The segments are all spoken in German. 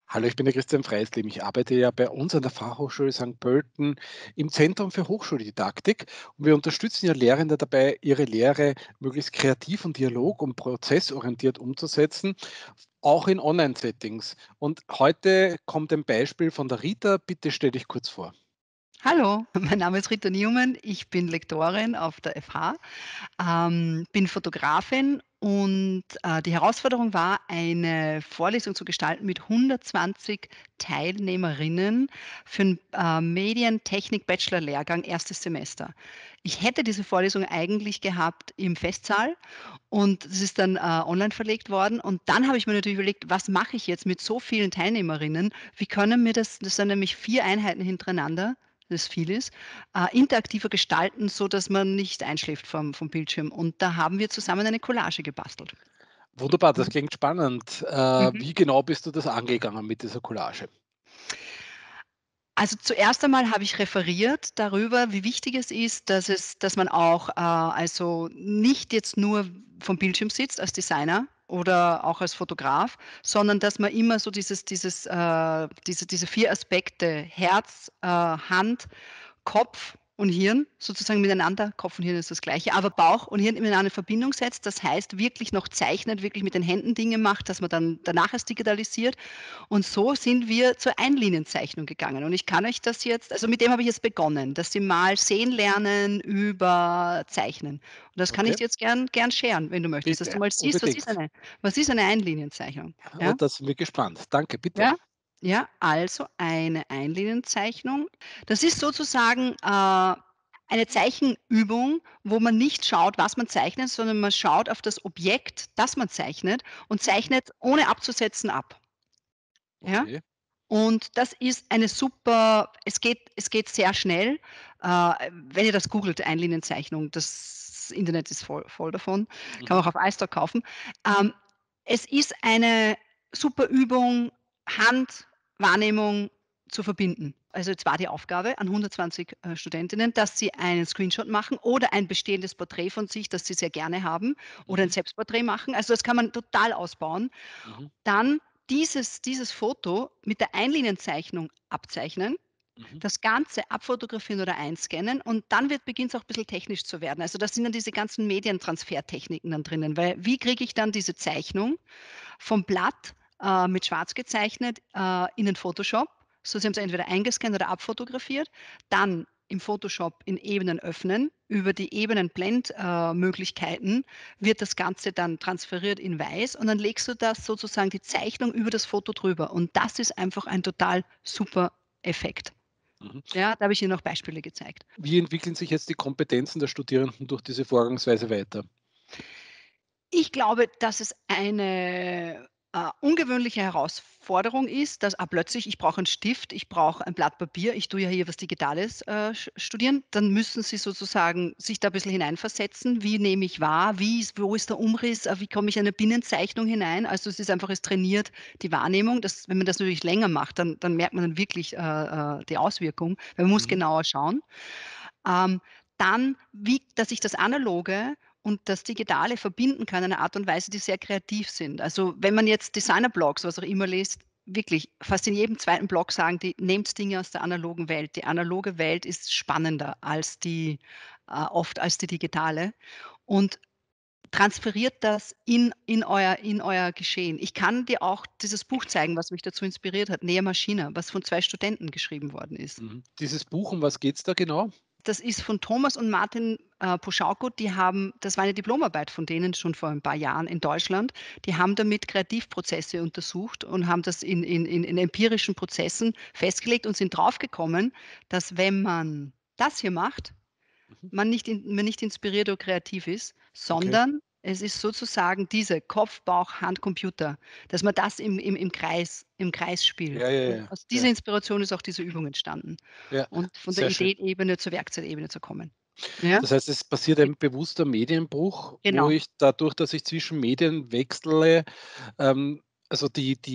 Hallo, ich bin der Christian Freisleben. Ich arbeite ja bei uns an der Fachhochschule St. Pölten im Zentrum für Hochschuldidaktik und wir unterstützen ja Lehrende dabei, ihre Lehre möglichst kreativ und dialog- und prozessorientiert umzusetzen, auch in Online-Settings. Und heute kommt ein Beispiel von der Rita. Bitte stell dich kurz vor. Hallo, mein Name ist Rita Newman. Ich bin Lektorin auf der FH, bin Fotografin und, die Herausforderung war, eine Vorlesung zu gestalten mit 120 Teilnehmerinnen für 'n, Medientechnik-Bachelor-Lehrgang, erstes Semester. Ich hätte diese Vorlesung eigentlich gehabt im Festsaal und es ist dann, online verlegt worden und dann habe ich mir natürlich überlegt: „Was mache ich jetzt mit so vielen Teilnehmerinnen? Wie können wir das sind nämlich 4 Einheiten hintereinander, das viel ist, interaktiver gestalten, sodass man nicht einschläft vom Bildschirm. Und da haben wir zusammen eine Collage gebastelt. Wunderbar, das Mhm. klingt spannend. Mhm. Wie genau bist du das angegangen mit dieser Collage? Also, zuerst einmal habe ich referiert darüber, wie wichtig es ist, dass man auch, also, nicht jetzt nur vom Bildschirm sitzt als Designer oder auch als Fotograf, sondern dass man immer so diese 4 Aspekte Herz, Hand, Kopf und Hirn sozusagen miteinander, Kopf und Hirn ist das Gleiche, aber Bauch und Hirn miteinander in Verbindung setzt. Das heißt, wirklich noch zeichnet, wirklich mit den Händen Dinge macht, dass man dann danach es digitalisiert. Und so sind wir zur Einlinienzeichnung gegangen. Und ich kann euch das jetzt, also mit dem habe ich jetzt begonnen, dass sie mal sehen lernen über Zeichnen. Und das kann ich Okay, dir jetzt gern sharen, wenn du möchtest, dass du bitte, mal siehst, unbedingt. was ist eine Einlinienzeichnung, ja? Und da sind wir gespannt. Danke, bitte. Ja? Ja, also eine Einlinienzeichnung. Das ist sozusagen, eine Zeichenübung, wo man nicht schaut, was man zeichnet, sondern man schaut auf das Objekt, das man zeichnet und zeichnet ohne abzusetzen ab, ja? Okay. Und das ist eine super, es geht sehr schnell. Wenn ihr das googelt, Einlinienzeichnung, das Internet ist voll davon, kann Mhm. man auch auf iStock kaufen. Ähm, Es ist eine super Übung, Handwahrnehmung zu verbinden. Also, jetzt war die Aufgabe an 120, Studentinnen, dass sie einen Screenshot machen oder ein bestehendes Porträt von sich, das sie sehr gerne haben, oder ein Mhm. Selbstporträt machen. Also, das kann man total ausbauen. Mhm. Dann dieses Foto mit der Einlinienzeichnung abzeichnen, Mhm. das Ganze abfotografieren oder einscannen und dann beginnt's auch bisschen technisch zu werden. Also, da sind dann diese ganzen Medientransfertechniken dann drinnen, weil wie kriege ich dann diese Zeichnung vom Blatt, mit schwarz gezeichnet, in den Photoshop. So, Sie haben's entweder eingescannt oder abfotografiert, dann im Photoshop in Ebenen öffnen. Über die Ebenenblend Möglichkeiten wird das Ganze dann transferiert in weiß und dann legst du das sozusagen die Zeichnung über das Foto drüber und das ist einfach ein total super Effekt. Mhm. Ja, da habe ich Ihnen noch Beispiele gezeigt. Wie entwickeln sich jetzt die Kompetenzen der Studierenden durch diese Vorgangsweise weiter? Ich glaube, dass es eine, ungewöhnliche Herausforderung ist, dass, plötzlich ich brauche einen Stift, ich brauche ein Blatt Papier, ich tue ja hier was Digitales, studieren. Dann müssen Sie sozusagen sich da ein bisschen hineinversetzen. Wie nehme ich wahr? Wo ist der Umriss? Wie komme ich in eine Binnenzeichnung hinein? Also, es ist einfach, es trainiert die Wahrnehmung. Wenn man das natürlich länger macht, dann merkt man dann wirklich, die Auswirkung, weil man muss Mhm. genauer schauen. Ähm, Dann, wie dass ich das Analoge und das Digitale verbinden kann in einer Art und Weise, die sehr kreativ sind. Also, wenn man jetzt Designer-Blogs, was auch immer liest, wirklich fast in jedem zweiten Blog sagen die: „Nehmt Dinge aus der analogen Welt.“ Die analoge Welt ist spannender als die oft als die digitale und transferiert das in euer Geschehen. Ich kann dir auch dieses Buch zeigen, was mich dazu inspiriert hat, „Nea Machina“, was von 2 Studenten geschrieben worden ist. Mhm. Dieses Buch, um was geht's da genau? Das ist von Thomas und Martin, Poschauko. Das war eine Diplomarbeit von denen schon vor ein paar Jahren in Deutschland. Die haben damit Kreativprozesse untersucht und haben das in empirischen Prozessen festgelegt und sind draufgekommen, dass wenn man das hier macht, Mhm. man nicht inspiriert oder kreativ ist, Okay. sondern es ist sozusagen diese Kopf, Bauch, Hand, Computer, dass man das im Kreis Ja, spielt. ja, Und ja, aus dieser ja, Inspiration ist auch diese Übung entstanden ja, und von der sehr schön. Ideenebene zur Werkzeugebene zu kommen. Ja, Das heißt, es passiert ein bewusster Medienbruch, wo genau. ich dadurch, dass ich zwischen Medien wechsle, also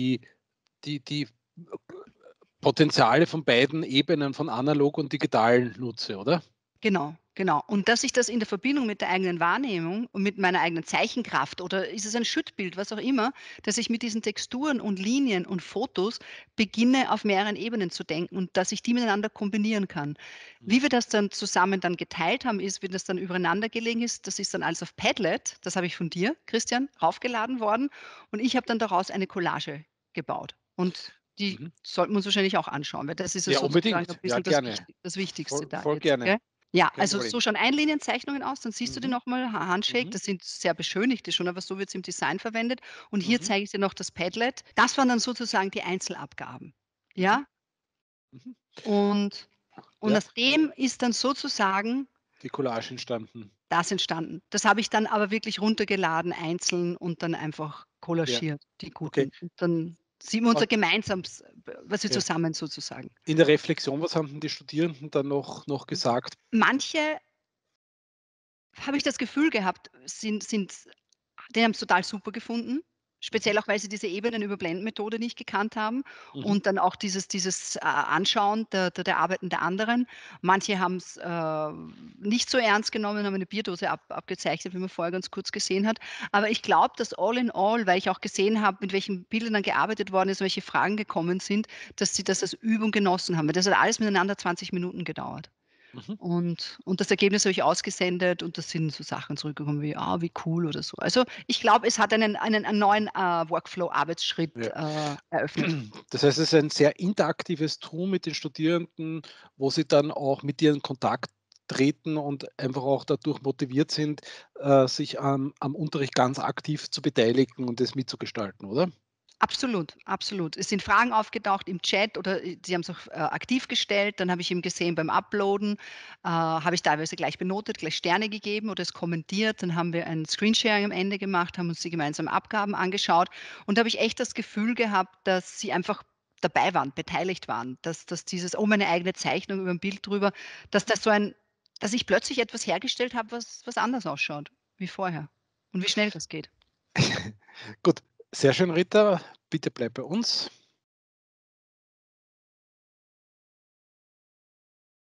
die Potenziale von beiden Ebenen, von analog und digital nutze, oder? Genau, genau. Und dass ich das in der Verbindung mit der eigenen Wahrnehmung und mit meiner eigenen Zeichenkraft oder ist es ein Schüttbild, was auch immer, dass ich mit diesen Texturen und Linien und Fotos beginne, auf mehreren Ebenen zu denken und dass ich die miteinander kombinieren kann. Mhm. Wie wir das dann zusammen dann geteilt haben, ist, wenn das dann übereinander gelegen ist, das ist dann alles auf Padlet, das habe ich von dir, Christian, raufgeladen worden und ich habe dann daraus eine Collage gebaut. Und die Mhm. sollten wir uns wahrscheinlich auch anschauen, weil das ist ja Ja, sozusagen ein unbedingt. Ja, bisschen gerne. Das Wichtigste da Voll jetzt, gerne. gell? Ja, Kein also so Problem. schauen Einlinienzeichnungen aus, dann siehst du die Mhm. noch mal, Handshake, Mhm. das sind sehr beschönigte schon, aber so wird's im Design verwendet. Und hier Mhm. zeige ich dir noch das Padlet. Das waren dann sozusagen die Einzelabgaben, Mhm. ja? Mhm. Und Ja, aus dem ist dann sozusagen die Collage entstanden. das entstanden. Das habe ich dann aber wirklich runtergeladen einzeln und dann einfach Ja, collagiert, die okay. guten. Und dann sehen wir unser Was Gemeinsames, was wir ja. zusammen sozusagen. In der Reflexion, was haben denn die Studierenden dann noch gesagt? Manche habe ich das Gefühl gehabt, sind die haben's total super gefunden, Mhm. speziell auch, weil sie diese Ebenenüberblenden-Methode nicht gekannt haben Mhm. und dann auch dieses Anschauen der Arbeiten der anderen. Manche haben's, nicht so ernst genommen, haben eine Bierdose abgezeichnet, wie man vorher ganz kurz gesehen hat. Aber ich glaube, dass all in all, weil ich auch gesehen habe, mit welchen Bildern dann gearbeitet worden ist, welche Fragen gekommen sind, dass sie das als Übung genossen haben, weil das hat alles miteinander 20 Minuten gedauert. Mhm. Und das Ergebnis habe ich ausgesendet und da sind so Sachen zurückgekommen wie: „Ah, wie cool“ oder so. Also, ich glaube, es hat einen neuen, Workflow-Arbeitsschritt, Ja. eröffnet. Das heißt, es ist ein sehr interaktives Tool mit den Studierenden, wo sie dann auch mit dir in Kontakt treten und einfach auch dadurch motiviert sind, sich am Unterricht ganz aktiv zu beteiligen und das mitzugestalten, oder? Absolut, absolut. Es sind Fragen aufgetaucht im Chat oder, sie haben's auch, aktiv gestellt. Dann habe ich eben gesehen beim Uploaden, habe ich teilweise gleich benotet, gleich Sterne gegeben oder es kommentiert. Dann haben wir ein Screensharing am Ende gemacht, haben uns die gemeinsamen Abgaben angeschaut und da habe ich echt das Gefühl gehabt, dass sie einfach dabei waren, beteiligt waren, dass dieses: „Oh, meine eigene Zeichnung über 'n Bild drüber“, dass das so ein dass ich plötzlich etwas hergestellt habe, was anders ausschaut wie vorher und wie schnell das geht. Gut, sehr schön, Rita. Bitte bleib bei uns.